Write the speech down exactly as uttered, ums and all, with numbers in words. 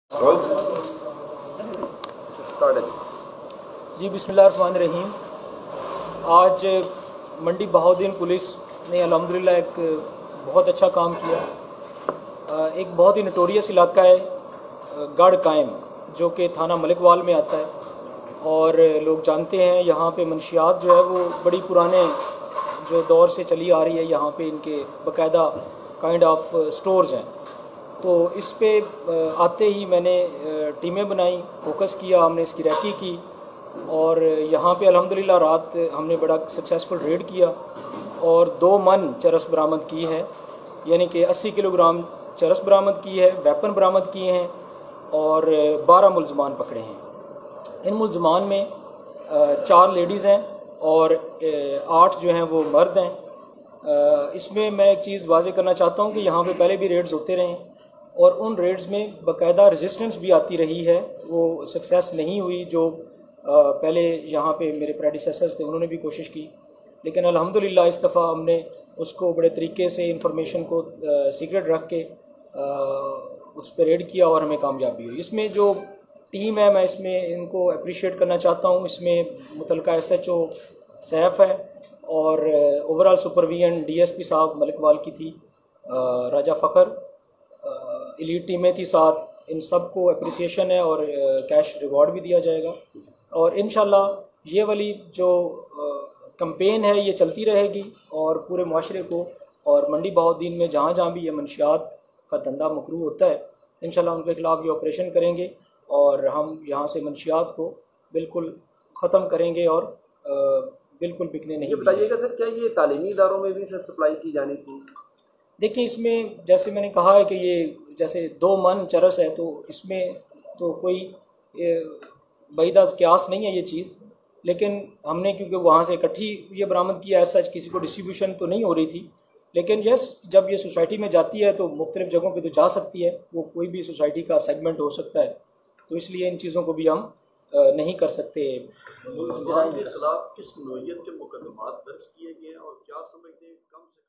जी बिस्मिल्लाहिर्रहमानिर्रहीम। आज मंडी बहाउद्दीन पुलिस ने अल्हम्दुलिल्लाह एक बहुत अच्छा काम किया। एक बहुत ही नटोरियस इलाका है गढ़ कायम, जो कि थाना मलिकवाल में आता है और लोग जानते हैं यहाँ पे मंशियात जो है वो बड़ी पुराने जो दौर से चली आ रही है। यहाँ पे इनके बाकायदा काइंड ऑफ स्टोर्स हैं। तो इस पे आते ही मैंने टीमें बनाई, फोकस किया, हमने इसकी रैकी की और यहाँ पे अल्हम्दुलिल्लाह रात हमने बड़ा सक्सेसफुल रेड किया और दो मन चरस बरामद की है, यानी कि अस्सी किलोग्राम चरस बरामद की है, वेपन बरामद किए हैं और बारह मुलजमान पकड़े हैं। इन मुलजमान में चार लेडीज़ हैं और आठ जो हैं वो मर्द हैं। इसमें मैं एक चीज़ वाज़े करना चाहता हूँ कि यहाँ पे पहले भी रेड्स होते रहे हैं और उन रेड्स में बाकायदा रेजिस्टेंस भी आती रही है, वो सक्सेस नहीं हुई। जो पहले यहाँ पे मेरे प्रेडिसेसर्स थे उन्होंने भी कोशिश की, लेकिन अल्हम्दुलिल्लाह इस दफ़ा हमने उसको बड़े तरीके से इंफॉर्मेशन को सीक्रेट रख के आ, उस पर रेड किया और हमें कामयाबी हुई। इसमें जो टीम है मैं इसमें इनको अप्रिशिएट करना चाहता हूँ। इसमें मुतलका एस एच ओ सैफ है और overall supervision D S P साहब मलिकवाल की थी, राजा फ़खर, एलीट टीमें थी साथ। इन सब को अप्रिसिएशन है और कैश रिवॉर्ड भी दिया जाएगा और इंशाल्लाह ये वाली जो कैंपेन है ये चलती रहेगी और पूरे माशरे को और मंडी बहाउद्दीन में जहाँ जहाँ भी ये मंशियात का धंधा मकरू होता है इंशाल्लाह उनके खिलाफ ये ऑपरेशन करेंगे और हम यहाँ से मंशियात को बिल्कुल ख़त्म करेंगे और बिल्कुल बिकने नहीं। बताइएगा सर, क्या ये तालीमी इदारों में भी सर सप्लाई की जानी थी? देखिए, इसमें जैसे मैंने कहा है कि ये जैसे दो मन चरस है तो इसमें तो कोई बैदा क्यास नहीं है ये चीज़, लेकिन हमने क्योंकि वहाँ से इकट्ठी ये बरामद किया, ऐसा किसी को डिस्ट्रीब्यूशन तो नहीं हो रही थी। लेकिन यस, जब ये सोसाइटी में जाती है तो मुख्तलिफ़ जगहों पे तो जा सकती है, वो कोई भी सोसाइटी का सेगमेंट हो सकता है, तो इसलिए इन चीज़ों को भी हम नहीं कर सकते। के खिलाफ किस नौइयत के मुकदमात दर्ज किए गए हैं और क्या समझते हैं कम से